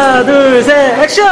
하나, 둘, 셋, 액션!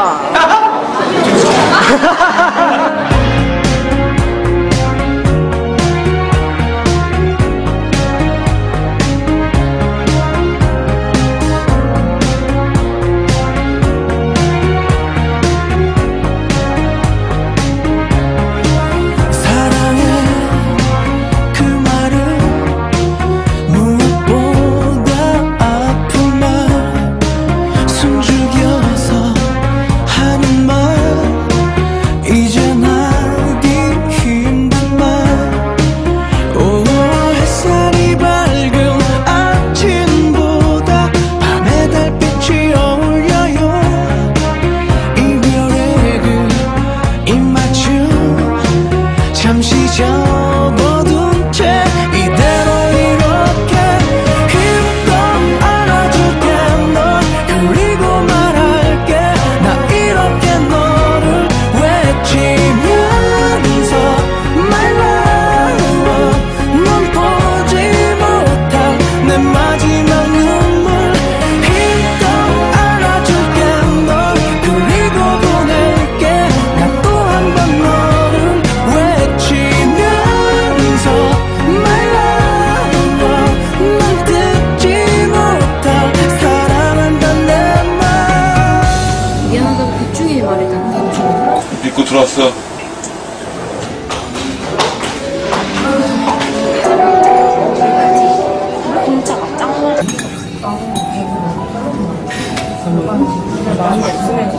믿고 들어왔어. 공짜가 짱 많이 없으면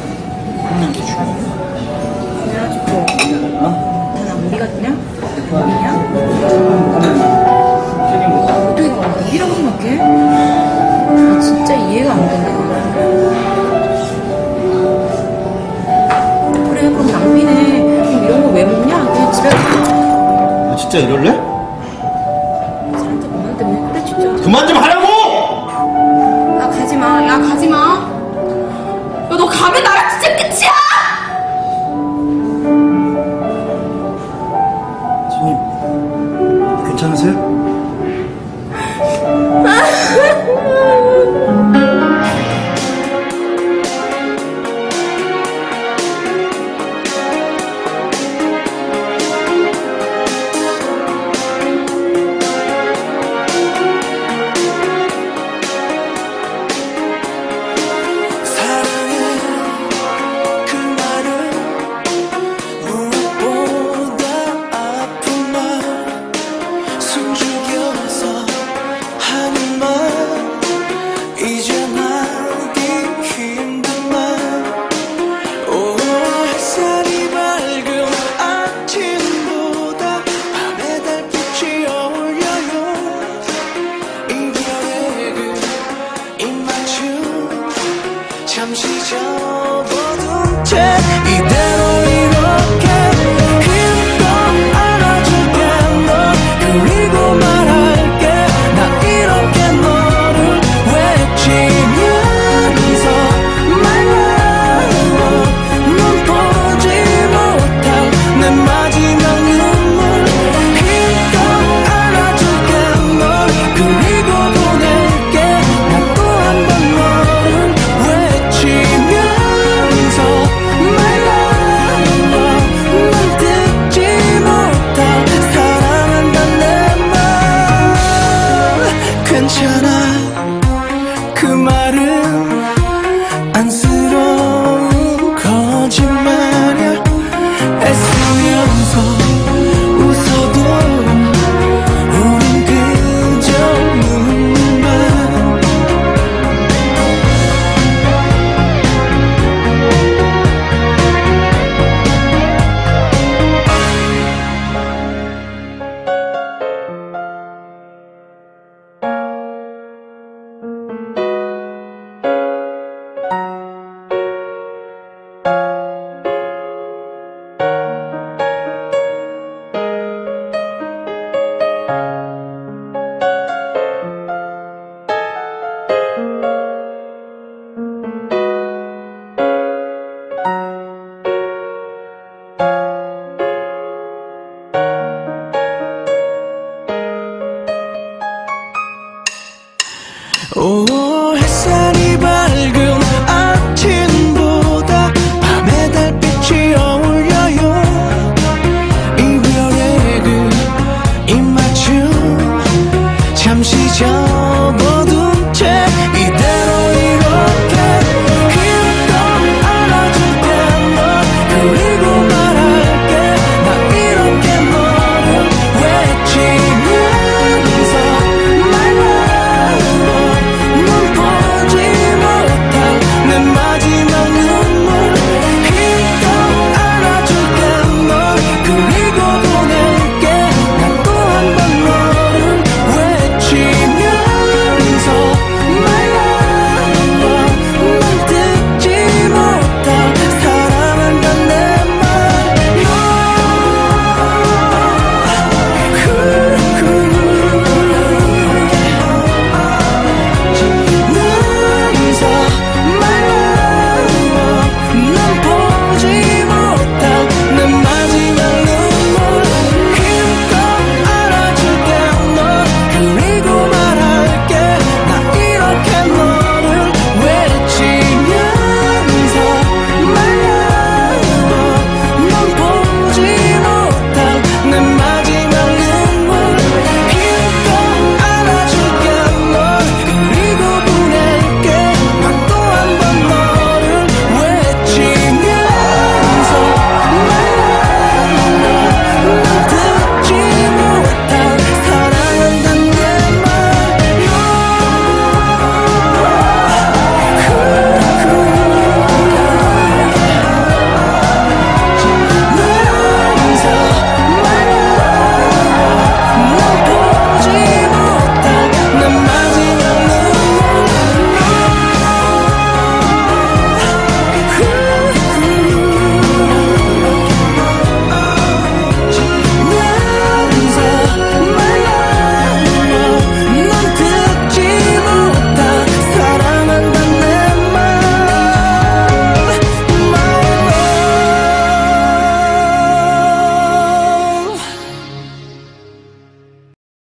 그래가지고 우리가 그냥 어떻게 우리라고 생각해? 나 진짜 이해가 안 된다. 그래 그럼 낭비네. 그럼 이런 거 왜 먹냐? 그냥 집에 가. 너 진짜 이럴래? 사람들 그만 때문에 그래 진짜. 그만 좀 하라고! 야 가지마. 야 가지마. 야 너 가면 나랑 진짜 끝이야! 지금 괜찮으세요? 잠시 접어둔 채 이대로 이렇게 힘껏 안아줄게 너 그리고 말할게 나 이렇게 너를 외치면서 My love 넌 보지 못할 내 마지막 눈물 힘껏 안아줄게 널 그리고 보낼게 나 또 한 번 너를 외치면서 My love 넌 듣지 못할 사랑한단 내 말 괜찮아 그 말은 안쓰러운 거짓말이야 애쓰면서 웃어도 우린 그저 눈물만 오 햇살이 밝은 잠시 전